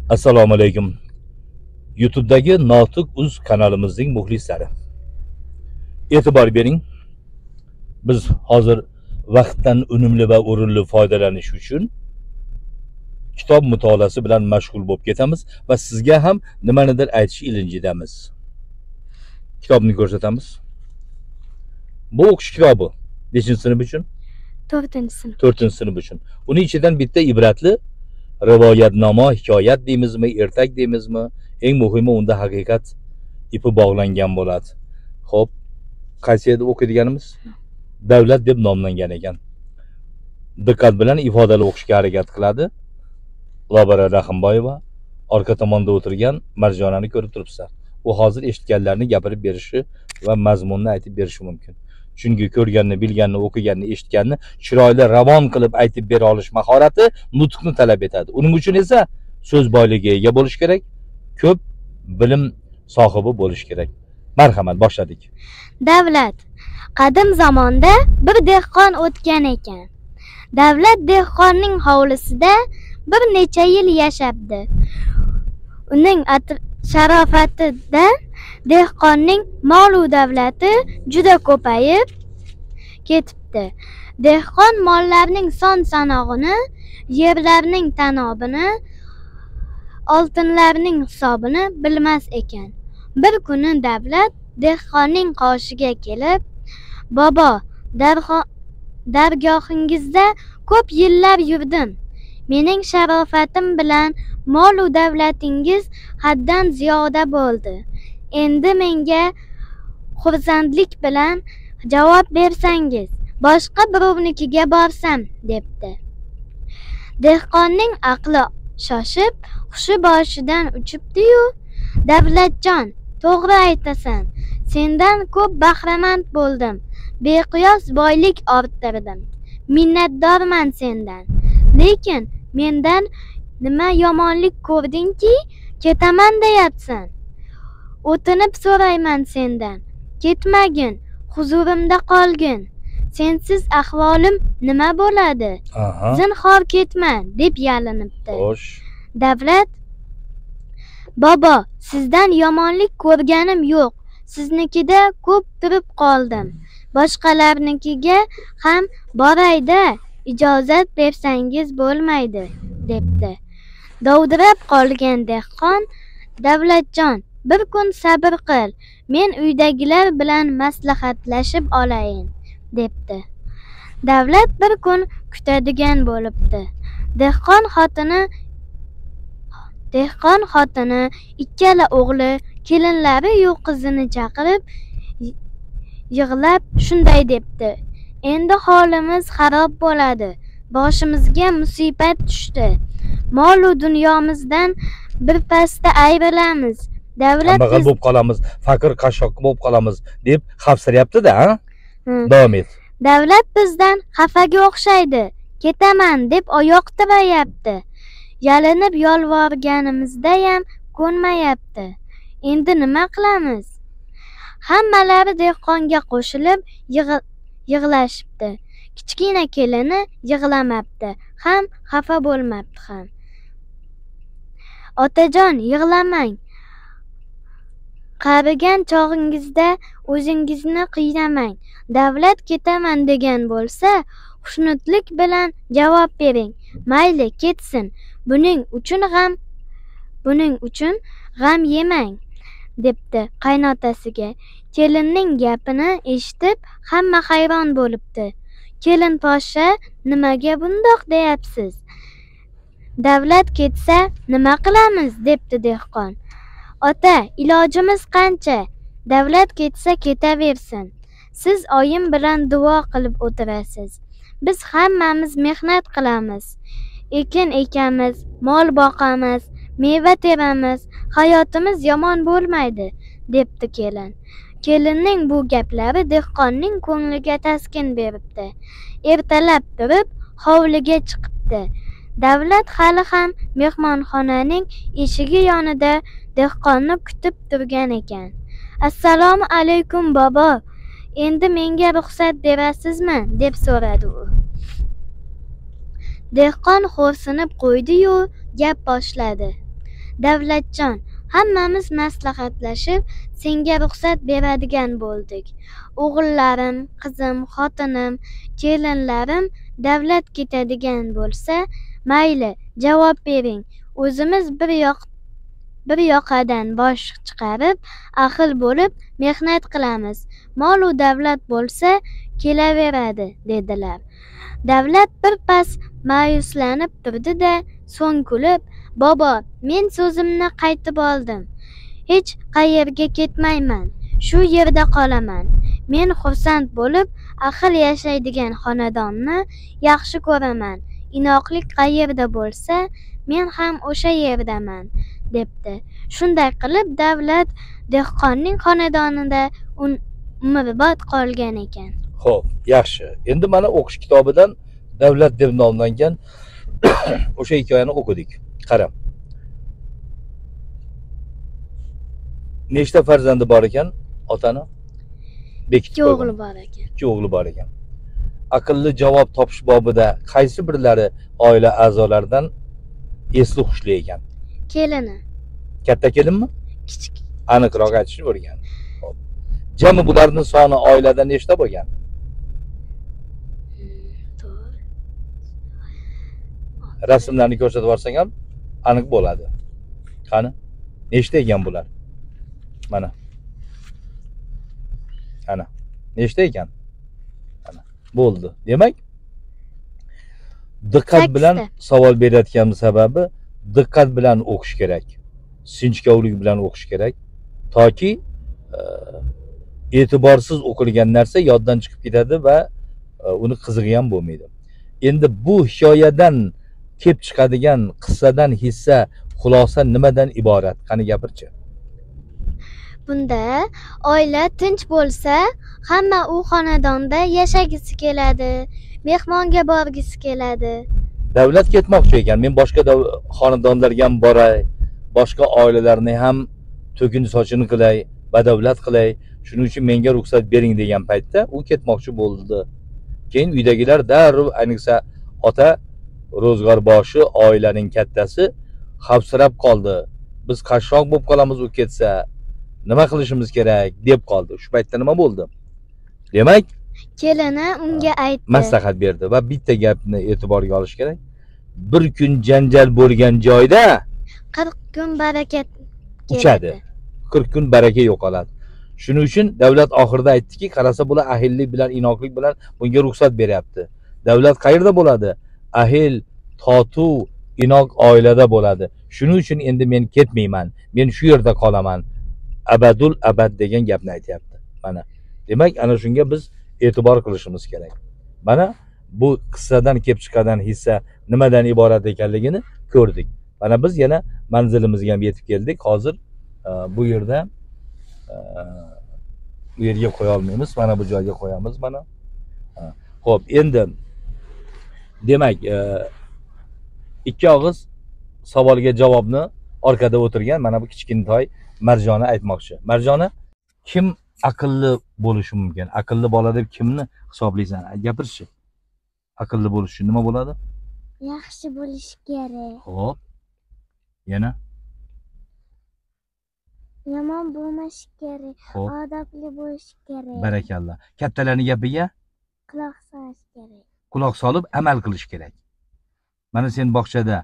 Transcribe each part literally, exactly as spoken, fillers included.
Assalomu alaykum. YouTube'dagi Notiq Uz kanalimizning muxlislari. E'tibor bering. Biz hozir vaqtdan unumli va o'rinli foydalanish uchun kitob mutolaasi bilan mashg'ul bo'lib ketamiz va sizga ham nimanidir aytish ilinjidamiz. Kitobni ko'rsatamiz. Bu o'qish kitobi nechinchi sinf uchun? to'rtinchi sinf. to'rtinchi sinf uchun. Uning ichidan bitta ibratli rivoyatnoma, hikoyat deymizmi, ertak deymizmi, eng muhimi unda haqiqat ipi bog'langan bo'ladi. Xo'p, qaysi yerda o'qiydiganimiz? Davlat deb nomlangan ekan. Diqqat bilan ifodali o'qishga harakat qiladi. Lobara Rahimboyeva, orqa tomonda o'tirgan Marjonani ko'rib turibsizlar. U hozir eshitganlarni gapirib berishi va mazmunni aytib berishi mumkin. Chunki ko'rganni, bilganni, o'qiganni, eshitganni chiroyli ravon qilib aytib bera olish mahorati nutqni talab etadi. Uning uchun esa so'z boyligiga ega bo'lish kerak, ko'p bilim sohibi bo'lish kerak. Marhamat, boshladik. Davlat. Qadim zamonda bir dehqon o'tgan ekan. Davlat dehqonning hovlisida bir necha yil yashapti. Uning sharofatidan dehqonning mol-u davlati juda ko'payib ketibdi. Dehqon mollarning son-sanog'ini, yerlarning tanobini, oltinlarning hisobini bilmas ekan. Bir kuni davlat dehqonning qoshiga kelib, "Bobo, dargohingizda ko'p yillar yurdim. Mening sharofatim bilan mol-u davlatingiz haddan ziyoda bo'ldi. Endi menga xursandlik bilan javob bersangiz, boshqa birovnikiga borsam", debdi. Dehqonning aqli shoshib, hushi boshidan uchibdi-yu, "Davlatjon, to'g'ri aytasan. Sendan ko'p bahramand bo'ldim. Beqiyos boylik orttirdim. Minnatdorman sendan. Lekin mendan nima yomonlik ko'rdingki, ketaman deyapsan? O'tinib so'rayman sendan. Ketmagin, huzurimda qolgin. Sensiz ahvolim nima bo'ladi? Aha. Zinhor ketma", deb yalinibdi. Xo'sh. Davlat: "Bobo, sizdan yomonlik ko'rganim yo'q. Siznikida ko'p turib qoldim. Boshqalarnikiga ham boray-da, ijozat bersangiz bo'lmaydi", debdi. Dovdirab qolgan dehqon: "Davlatjon, bir kun sabr qil. Men uydagilar bilan maslahatlashib olayin", debdi. Davlat bir kun kutadigan bo'libdi. Dehqon xotini Dehqon xotini, ikkala o'g'li, kelinlari yo'q qizini chaqirib yig'lab shunday debdi: "Endi holimiz xarob bo'ladi. Boshimizga musibat tushdi. Mol-u dunyomizdan birpasda ayrilamiz. Davlat kambag'al bo'lib qolamiz, faqir qashshoq bo'lib qolamiz" deb xavfsiryapti-da, ha? Davom et. Davlat bizdan xafaga o'xshaydi. Ketaman deb oyoq tirayapti. Yalinib yolvorganimizdayam ko'nmayapti. Endi nima qilamiz? Hammalari dehqonga qo'shilib yig'lashibdi. Kichkina kelini yig'lamabdi, ham xafa bo'lmabdi ham. "Otajon, yig'lamang. Qarigan chog'ingizda o'zingizni qiynamang. Davlat ketaman degan bo'lsa, xushnudlik bilan javob bering. Mayli, ketsin. Buning uchun g'am buning uchun g'am yemang", debdi qaynotasiga. Kelinning gapini eshitib hamma hayron bo'libdi. "Kelin poshsha, nimaga bundoq deyapsiz? Davlat ketsa nima qilamiz?" debdi dehqon. "Ota, ilojimiz qancha? Davlat ketsa ketaversin. Siz oyim bilan duo qilib o'tirasiz. Biz hammamiz mehnat qilamiz. Ekin ekamiz, mol boqamiz, meva teramiz. Hayotimiz yomon bo'lmaydi", debdi kelin. Kelinning bu gaplari dehqonning ko'ngliga taskin beribdi. Ertalab turib hovliga chiqibdi. Davlat hali ham mehmonxonaning eshigi yonida dehqonni kutib turgan ekan. "Assalomu alaykum bobo. Endi menga ruxsat berasizmi?" deb so'radi u. Dehqon xo'rsinib qo'ydi-yu, gap boshladi. Davlatjon, hammamiz maslahatlashib senga ruxsat beradigan bo'ldik. O'g'illarim, qizim, xotinim, kelinlarim davlat ketadigan bo'lsa, mayli, javob bering. O'zimiz bir yoq bir yoqadan bosh chiqarib, ahil bo'lib mehnat qilamiz. Mol u davlat bo'lsa, kelaveradi, dedilar. Davlat birpas ma'yuslanib turdi-da, so'ng kulib, "Bobo, men so'zimni qaytib oldim. Hech qayerga ketmayman. Shu yerda qolaman. Men xursand bo'lib, ahil yashaydigan xonadonni yaxshi ko'raman. Inoqlik qayerda bo'lsa, men ham o'sha yerdaman", debdi. Shunday qilib, davlat dehqonning xonadonida umrbod qolgan ekan. Xo'p, yaxshi. Endi mana o'qish kitobidan davlat deb nomlangan o'sha hikoyani o'qidik. Qarang. Nechta farzandi bor ekan otani? Bekitib Ikki o'g'li qo'ygan. bor ekan. Ikki o'g'li bor ekan. Aqlli javob topish bobida qaysi birlari oila a'zolaridan esli hushli ekan? Kelini. Katta kelinmi? Kichik. Aniqroq aytishni o'rgan. Xo'p. Jami bularning soni oilada nechta bo'lgan? Rasmlarni ko'rsatib yuborsang ham aniq bo'ladi. Qani? Nechta ekan bular? Mana. Ana. Nechta ekan? Ana. Bo'ldi. Demak, diqqat bilan savol berayotganimiz sababi diqqat bilan o'qish kerak. Sinchkovlik bilan o'qish kerak. Toki e'tiborsiz o'qilgan narsa yoddan chiqib ketadi va uni qizig'i ham bo'lmaydi. Endi bu hikoyadan kelib chiqadigan qissadan hissa xulosa nimadan iborat? Qani gapirchi. Bunda oila tinch bo'lsa, hamma u xonadonda yashagisi keladi, mehmonga borgisi keladi. Davlat ketmoqchi ekan. Men boshqa xonadonlarga ham boray, boshqa oilalarni ham to'kin sochini qilay, badavlat qilay. Shuning uchun menga ruxsat bering degan paytda u ketmoqchi bo'ldi. Keyin uydagilar darrov, ayniqsa ota ro'zg'orboshi, oilaning kattasi xavfsirab qoldi. Biz qashshoq bo'lib qolamiz u ketsa. Nima qilishimiz kerak deb qoldi. Shu paytda nima bo'ldi? Demak, kelini unga aytdi. Maslahat berdi va bitta gapni e'tiborga olish kerak. Bir kun janjal bo'lgan joyda qirq kun barakat uchadi. qirq kun baraka yo'qoladi. Shuning uchun davlat oxirida aytdiki, qarasa bular ahillik bilan, inoqlik bilan bunga ruxsat beryapti. Davlat qayerda bo'ladi? Ahil, totuv, inoq oilada bo'ladi. Shuning uchun endi men ketmayman. Men shu yerda qolaman. Abadul abad degan gapni aytyapti. Mana. Demak, ana shunga biz e'tibor qilishimiz kerak. Mana bu qissadan kelib chiqqan hissa nimadan iborat ekanligini ko'rdik. Mana biz yana manzilimizga ham yetib keldik. Hozir bu yerda bu yerga qo'ya olmaymiz. Mana bu joyga qo'yamiz mana. Xo'p, endi demak, ikki og'iz savolga javobni orqada o'tirgan mana bu kichkintoy Marjona aytmoqchi. Marjona, kim aqlli bo'lishi mumkin? Aqlli bola deb kimni hisoblaysan? Gapirchi. Aqlli bo'lish uchun nima bo'ladi? Yaxshi bo'lish kerak. Xo'p. Yana? Yomon bo'lmash kerak. Odobli bo'lish kerak. Barakalloh. Kattalarning gapiga quloq solish kerak. Quloq solib amal qilish kerak. Mana sen bog'chada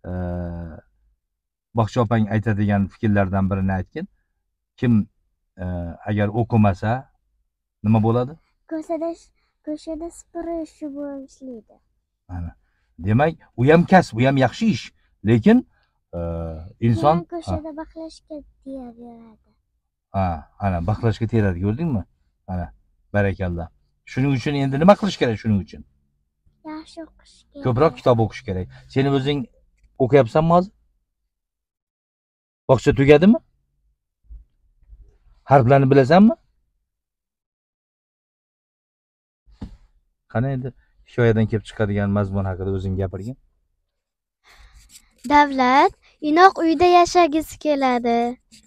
bog'cha opang aytadigan fikrlardan birini aytgin. Kim agar o'qimasa nima bo'ladi? Ko'chada ko'chada supurish bo'lishlaydi. Mana. Demak, u ham kasb, u ham yaxshi ish, lekin inson ko'chada baqlashga tegaveradi. Ha, ana baqlashga tegadi, ko'rdingmi? Mana, barakalloh. Shuning uchun endi nima qilish kerak shuning uchun? Yaxshi o'qish kerak. Ko'proq kitob o'qish kerak. Seni o'zing o'qiyapsanmi hozir? Bog'cha tugadimi? Harflarni bilasanmi? Qani endi hikoyadan kelib chiqadigan mazmun haqida o'zing gapirgin. Davlat inoq uyda yashagisi keladi.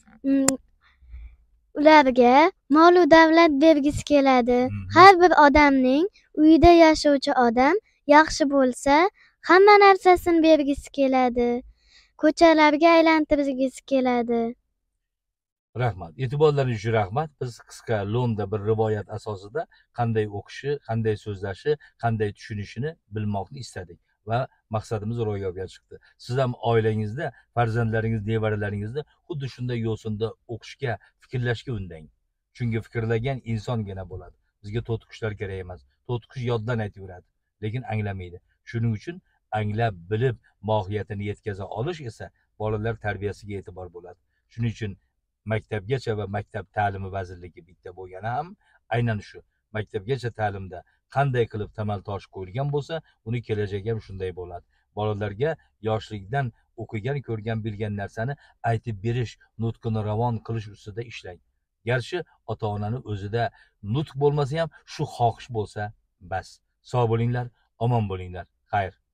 Ularga mol va davlat bergisi keladi. Har bir odamning uyda yashovchi odam yaxshi bo'lsa, hamma narsasini bergisi keladi. ko'chalarga aylantirgisi keladi. Rahmat. E'tiborlaringiz uchun rahmat. Biz qisqa lo'nda bir rivoyat asosida qanday o'qishi, qanday so'zlashi, qanday tushunishini bilmoqni istadik va maqsadimiz ro'yobga chiqdi. Siz ham oilangizda farzandlaringiz, nevaralaringizni xuddi shunday yo'sinda o'qishga, fikrlashga undang. Chunki fikrlagan insongina bo'ladi. Bizga to'tiqushlar kerak emas. To'tiqush yoddan aytaveradi, lekin anglamaydi. Shuning uchun anglab, bilib, mohiyatini yetkaza olish esa bolalar tarbiyasiga e'tibor bo'ladi. Shuning uchun maktabgacha va maktab ta'limi vazirligi bitta bo'lgani ham aynan shu maktabgacha ta'limda qanday qilib tamal toshi qo'yilgan bo'lsa, uni kelajagi ham shunday bo'ladi. Bolalarga yoshlikdan o'qigan, ko'rgan, bilgan narsani aytib berish, nutqini ravon qilish ustida ishlang. Garchi ota-onani o'zida nutq bo'lmasa ham shu xohish bo'lsa bas. Sog' bo'linglar, omon bo'linglar. Xayr.